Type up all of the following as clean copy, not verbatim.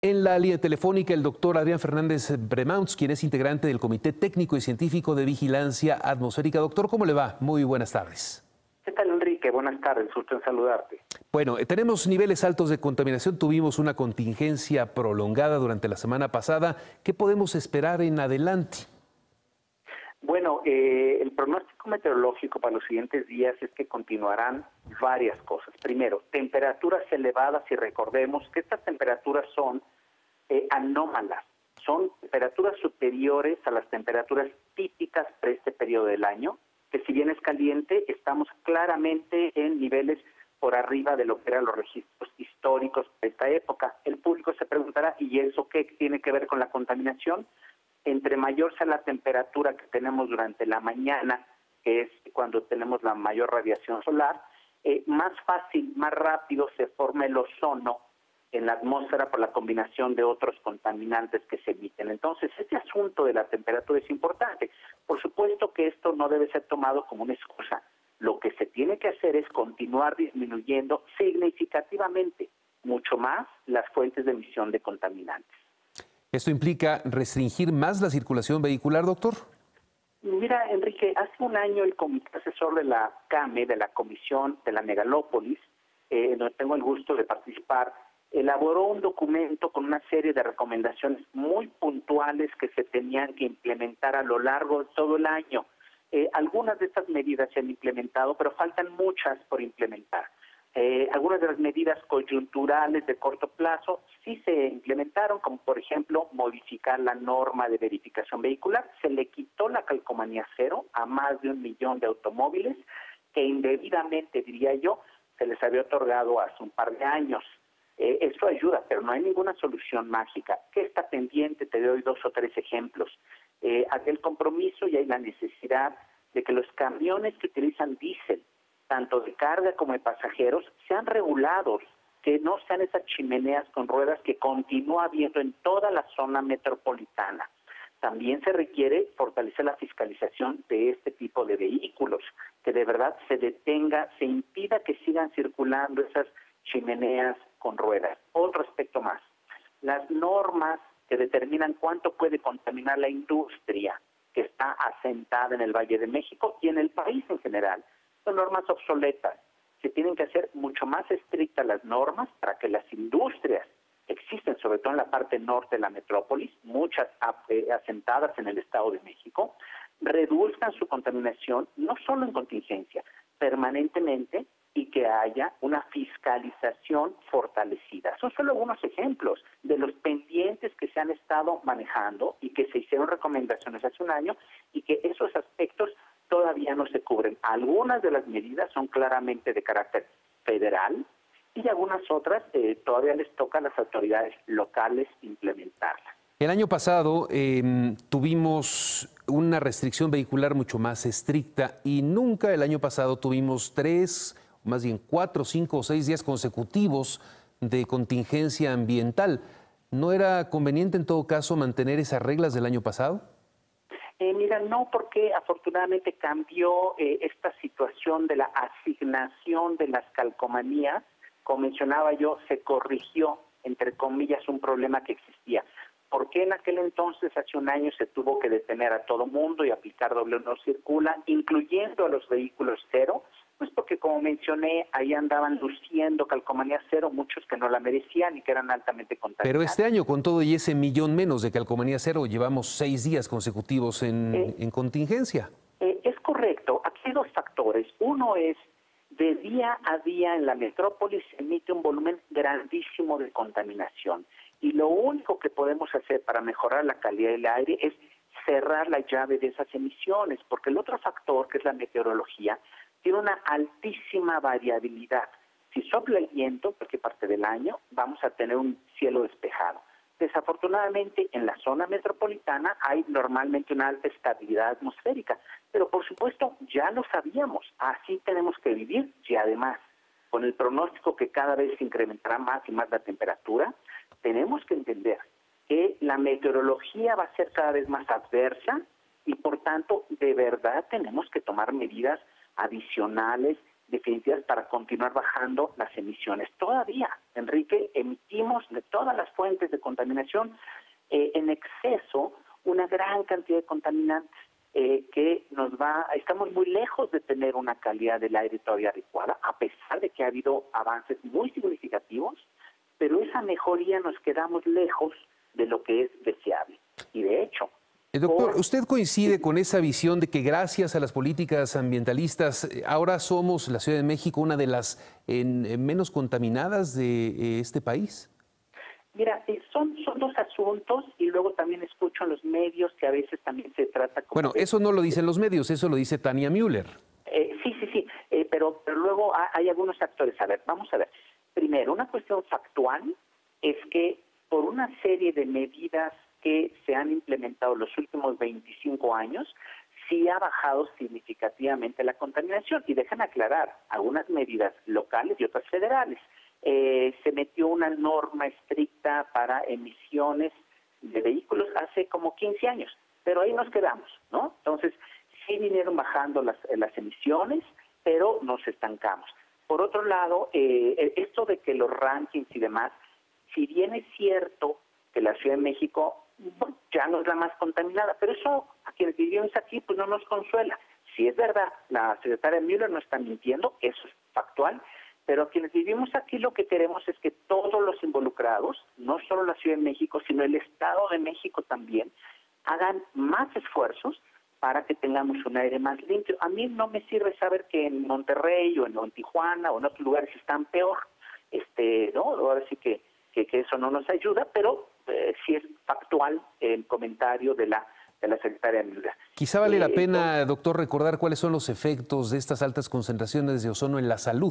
En la línea telefónica, el doctor Adrián Fernández Bremaunts, quien es integrante del Comité Técnico y Científico de Vigilancia Atmosférica. Doctor, ¿cómo le va? Muy buenas tardes. ¿Qué tal, Enrique? Buenas tardes, gusto en saludarte. Bueno, tenemos niveles altos de contaminación. Tuvimos una contingencia prolongada durante la semana pasada. ¿Qué podemos esperar en adelante? Bueno, el pronóstico meteorológico para los siguientes días es que continuarán varias cosas. Primero, temperaturas elevadas, y recordemos que estas temperaturas son anómalas. Son temperaturas superiores a las temperaturas típicas para este periodo del año, que si bien es caliente, estamos claramente en niveles por arriba de lo que eran los registros históricos de esta época. El público se preguntará, ¿y eso qué tiene que ver con la contaminación? Entre mayor sea la temperatura que tenemos durante la mañana, que es cuando tenemos la mayor radiación solar, más fácil, más rápido se forma el ozono en la atmósfera por la combinación de otros contaminantes que se emiten. Entonces, este asunto de la temperatura es importante. Por supuesto que esto no debe ser tomado como una excusa. Lo que se tiene que hacer es continuar disminuyendo significativamente mucho más las fuentes de emisión de contaminantes. ¿Esto implica restringir más la circulación vehicular, doctor? Mira, Enrique, hace un año el comité asesor de la CAME, de la Comisión de la Megalópolis, en donde tengo el gusto de participar, elaboró un documento con una serie de recomendaciones muy puntuales que se tenían que implementar a lo largo de todo el año. Algunas de estas medidas se han implementado, pero faltan muchas por implementar. Algunas de las medidas coyunturales de corto plazo sí se implementaron, como por ejemplo modificar la norma de verificación vehicular. Se le quitó la calcomanía cero a más de 1 millón de automóviles que indebidamente, diría yo, se les había otorgado hace un par de años. Eso ayuda, pero no hay ninguna solución mágica. ¿Qué está pendiente? Te doy 2 o 3 ejemplos. Hay el compromiso y hay la necesidad de que los camiones que utilizan diésel, tanto de carga como de pasajeros, sean regulados, que no sean esas chimeneas con ruedas que continúa habiendo en toda la zona metropolitana. También se requiere fortalecer la fiscalización de este tipo de vehículos, que de verdad se detenga, se impida que sigan circulando esas chimeneas con ruedas. Otro aspecto más, las normas que determinan cuánto puede contaminar la industria que está asentada en el Valle de México y en el país en general, son normas obsoletas. Se tienen que hacer mucho más estrictas las normas para que las industrias que existen, sobre todo en la parte norte de la metrópolis, muchas asentadas en el Estado de México, reduzcan su contaminación, no solo en contingencia, permanentemente, y que haya una fiscalización fortalecida. Son solo algunos ejemplos de los pendientes que se han estado manejando y que se hicieron recomendaciones hace un año y que esos aspectos todavía no se cubren. Algunas de las medidas son claramente de carácter federal y algunas otras todavía les toca a las autoridades locales implementarlas. El año pasado tuvimos una restricción vehicular mucho más estricta y nunca el año pasado tuvimos 3, más bien 4, 5 o 6 días consecutivos de contingencia ambiental. ¿No era conveniente en todo caso mantener esas reglas del año pasado? Mira, no, porque afortunadamente cambió esta situación de la asignación de las calcomanías. Como mencionaba yo, se corrigió, entre comillas, un problema que existía. ¿Por qué en aquel entonces, hace un año, se tuvo que detener a todo mundo y aplicar doble no circula, incluyendo a los vehículos cero? Pues porque, como mencioné, ahí andaban luciendo calcomanía cero, muchos que no la merecían y que eran altamente contaminantes. Pero este año, con todo y ese millón menos de calcomanía cero, llevamos 6 días consecutivos en contingencia. Es correcto. Aquí hay 2 factores. Uno es, de día a día en la metrópolis se emite un volumen grandísimo de contaminación. Y lo único que podemos hacer para mejorar la calidad del aire es cerrar la llave de esas emisiones, porque el otro factor, que es la meteorología, tiene una altísima variabilidad. Si sopla el viento, cualquier parte del año, vamos a tener un cielo despejado. Desafortunadamente, en la zona metropolitana hay normalmente una alta estabilidad atmosférica, pero por supuesto ya lo sabíamos, así tenemos que vivir y además, con el pronóstico que cada vez se incrementará más y más la temperatura, tenemos que entender que la meteorología va a ser cada vez más adversa y por tanto de verdad tenemos que tomar medidas adicionales definitivas para continuar bajando las emisiones. Todavía, Enrique, emitimos de todas las fuentes de contaminación en exceso una gran cantidad de contaminantes estamos muy lejos de tener una calidad del aire todavía adecuada, a pesar de que ha habido avances muy significativos, pero esa mejoría nos quedamos lejos de lo que es deseable. Y de hecho, doctor, ¿usted coincide con esa visión de que gracias a las políticas ambientalistas ahora somos, la Ciudad de México, una de las menos contaminadas de este país? Mira, son dos asuntos y luego también escucho en los medios que a veces también se trata como... Bueno, eso no lo dicen los medios, eso lo dice Tania Müller. Sí, pero luego hay algunos actores. A ver, vamos a ver. Primero, una cuestión factual es que por una serie de medidas que se han implementado en los últimos 25 años, sí ha bajado significativamente la contaminación. Y dejan aclarar, algunas medidas locales y otras federales. Se metió una norma estricta para emisiones de vehículos hace como 15 años, pero ahí nos quedamos, ¿no? Entonces, sí vinieron bajando las emisiones, pero nos estancamos. Por otro lado, esto de que los rankings y demás, si bien es cierto que la Ciudad de México ya no es la más contaminada, pero eso a quienes vivimos aquí pues no nos consuela. Si es verdad, la secretaria Müller no está mintiendo, eso es factual, pero a quienes vivimos aquí lo que queremos es que todos los involucrados, no solo la Ciudad de México, sino el Estado de México también, hagan más esfuerzos para que tengamos un aire más limpio. A mí no me sirve saber que en Monterrey o en Tijuana o en otros lugares están peor, ¿no? Ahora sí que eso no nos ayuda, pero sí es factual el comentario de la secretaria Müller. Quizá vale la pena, doctor, recordar cuáles son los efectos de estas altas concentraciones de ozono en la salud.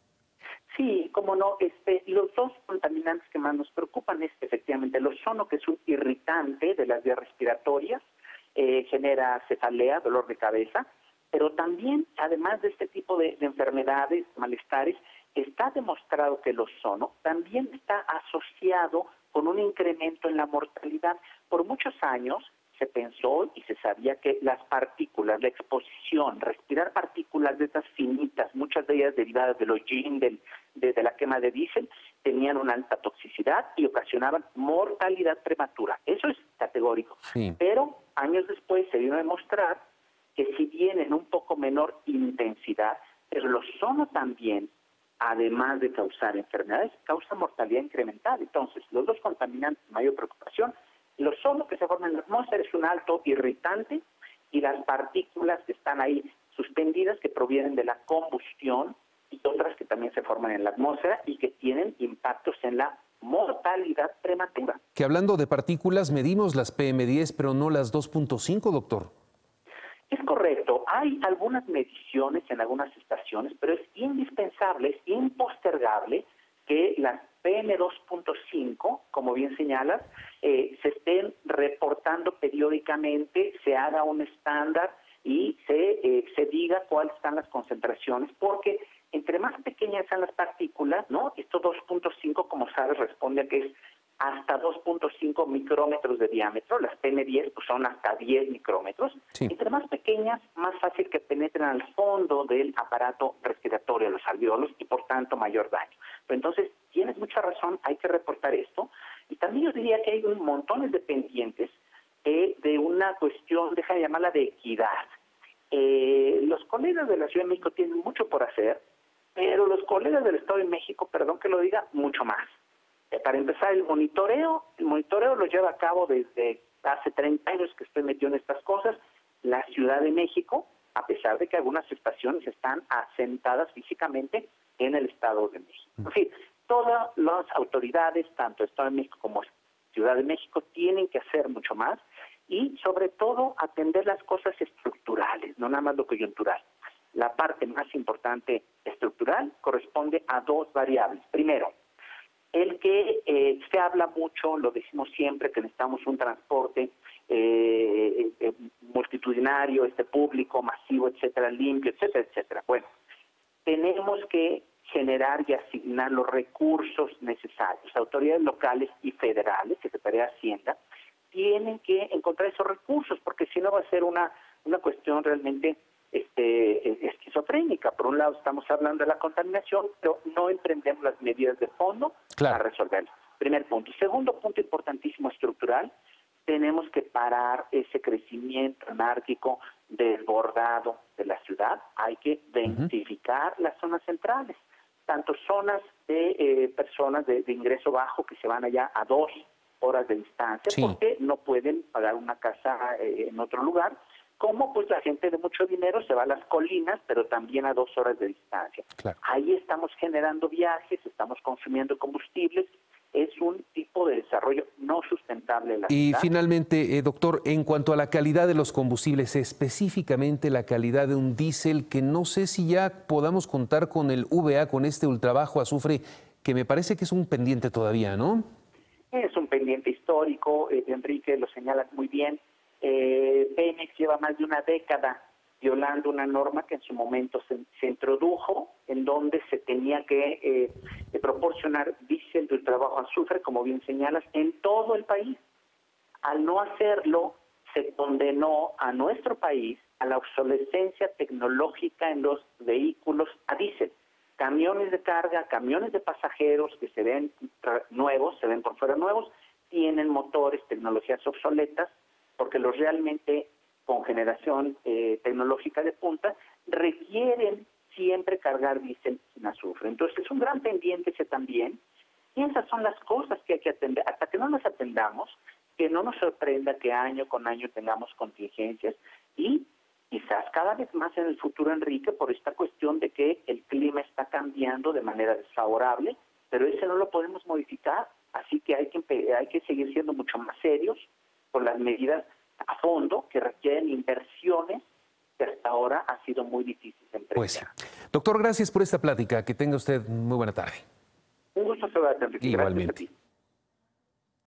Sí, cómo no. Los dos contaminantes que más nos preocupan es efectivamente el ozono, que es un irritante de las vías respiratorias, genera cefalea, dolor de cabeza, pero también, además de este tipo de enfermedades, malestares, está demostrado que el ozono también está asociado con un incremento en la mortalidad. Por muchos años se pensó y se sabía que las partículas, la exposición, respirar partículas de estas finitas, muchas de ellas derivadas del hollín, de la quema de diésel, tenían una alta toxicidad y ocasionaban mortalidad prematura. Eso es categórico. Sí. Pero años después se vino a demostrar que si bien en un poco menor intensidad, pero el ozono también, además de causar enfermedades, causa mortalidad incremental. Entonces, los dos contaminantes de mayor preocupación, el ozono que se forma en la atmósfera es un alto irritante y las partículas que están ahí suspendidas que provienen de la combustión y otras que también se forman en la atmósfera y que tienen impactos en la mortalidad prematura. Que hablando de partículas, medimos las PM10, pero no las 2.5, doctor. Es correcto. Hay algunas mediciones en algunas estaciones, pero es indispensable, es impostergable que las PM2.5, como bien señalas, se estén reportando periódicamente, se haga un estándar y se diga cuáles están las concentraciones, porque entre más pequeñas sean las partículas, ¿no? Esto 2.5, como sabes, responde a que es hasta 2.5 micrómetros de diámetro, las PM10 pues son hasta 10 micrómetros. Sí. Entre más pequeñas, más fácil que penetren al fondo del aparato respiratorio, los alveolos, y por tanto mayor daño. Pero entonces, tienes mucha razón, hay que reportar esto. Y también yo diría que hay un montón de pendientes de una cuestión, déjame llamarla de equidad. Los colegas de la Ciudad de México tienen mucho por hacer, pero los colegas del Estado de México, perdón que lo diga, mucho más. Para empezar, el monitoreo lo lleva a cabo desde hace 30 años que estoy metido en estas cosas. La Ciudad de México, a pesar de que algunas estaciones están asentadas físicamente en el Estado de México. En fin, todas las autoridades, tanto Estado de México como Ciudad de México, tienen que hacer mucho más y, sobre todo, atender las cosas estructurales, no nada más lo coyuntural. La parte más importante estructural corresponde a dos variables. Primero, el que se habla mucho, lo decimos siempre, que necesitamos un transporte multitudinario, público, masivo, etcétera, limpio, etcétera, etcétera. Bueno, tenemos que generar y asignar los recursos necesarios. Autoridades locales y federales, Secretaría de Hacienda, tienen que encontrar esos recursos, porque si no va a ser una cuestión realmente esquizofrénica. Por un lado estamos hablando de la contaminación, pero no emprendemos las medidas de fondo para resolverlo. Primer punto. Segundo punto importantísimo estructural, tenemos que parar ese crecimiento anárquico desbordado de la ciudad. Hay que densificar las zonas centrales, tanto zonas de personas de ingreso bajo que se van allá a 2 horas de distancia porque no pueden pagar una casa en otro lugar, como pues la gente de mucho dinero se va a las colinas, pero también a 2 horas de distancia. Ahí estamos generando viajes, estamos consumiendo combustibles. Es un tipo de desarrollo no sustentable en la ciudad. Y finalmente, doctor, en cuanto a la calidad de los combustibles, específicamente la calidad de un diésel, que no sé si ya podamos contar con el VA, con este ultrabajo azufre, que me parece que es un pendiente todavía, ¿no? Es un pendiente histórico, Enrique, lo señalas muy bien. Pemex lleva más de una década violando una norma que en su momento se introdujo, en donde se tenía que proporcionar diésel de ultrabajo azufre, como bien señalas, en todo el país. Al no hacerlo, se condenó a nuestro país a la obsolescencia tecnológica en los vehículos a diésel. Camiones de carga, camiones de pasajeros que se ven nuevos, se ven por fuera nuevos, tienen motores, tecnologías obsoletas, porque los realmente con generación tecnológica de punta requieren siempre cargar diésel sin azufre. Entonces es un gran pendiente ese también, y esas son las cosas que hay que atender. Hasta que no las atendamos, que no nos sorprenda que año con año tengamos contingencias, y quizás cada vez más en el futuro, Enrique, por esta cuestión de que el clima está cambiando de manera desfavorable, pero ese no lo podemos modificar, así que hay que seguir siendo mucho más serios con las medidas a fondo que requieren inversiones que hasta ahora ha sido muy difícil emprender. Pues sí. Doctor, gracias por esta plática. Que tenga usted muy buena tarde. Un gusto saludarte, Enrique. Igualmente. Gracias a ti.